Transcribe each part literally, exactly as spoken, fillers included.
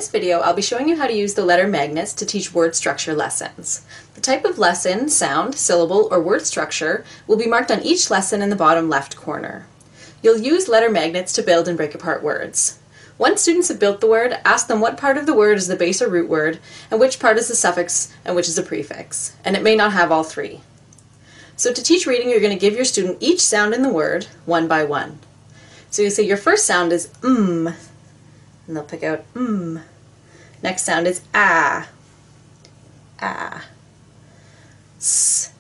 this video, I'll be showing you how to use the letter magnets to teach word structure lessons. The type of lesson, sound, syllable, or word structure will be marked on each lesson in the bottom left corner. You'll use letter magnets to build and break apart words. Once students have built the word, ask them what part of the word is the base or root word, and which part is the suffix and which is a prefix. And it may not have all three. So to teach reading, you're going to give your student each sound in the word, one by one. So you say your first sound is mm, and they'll pick out mm. Next sound is ah, ah, s,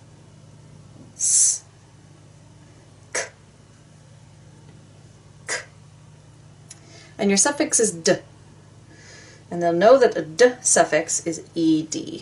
s, k, k. And your suffix is d, and they'll know that a d suffix is ed.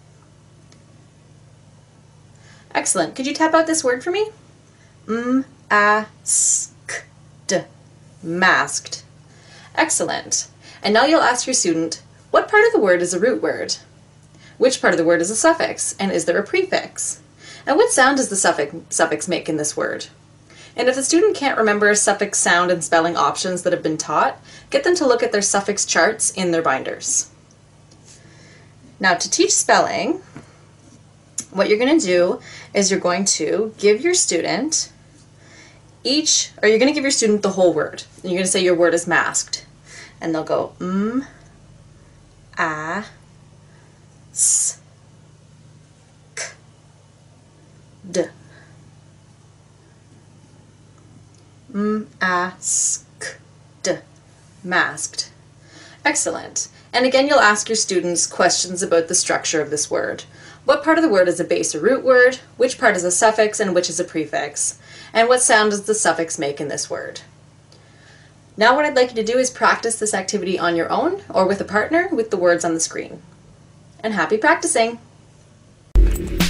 Excellent. Could you tap out this word for me? M, a, s, k, d. Masked. Excellent. And now you'll ask your student, what part of the word is a root word? Which part of the word is a suffix? And is there a prefix? And what sound does the suffix, suffix make in this word? And if the student can't remember suffix sound and spelling options that have been taught, get them to look at their suffix charts in their binders. Now to teach spelling, what you're going to do is you're going to give your student each, or you're going to give your student the whole word. And you're going to say your word is masked. And they'll go m, a, s, k, d. M, a, s, k, d. Masked. Excellent. And again, you'll ask your students questions about the structure of this word. What part of the word is a base or root word? Which part is a suffix and which is a prefix? And what sound does the suffix make in this word? Now what I'd like you to do is practice this activity on your own or with a partner with the words on the screen. And happy practicing!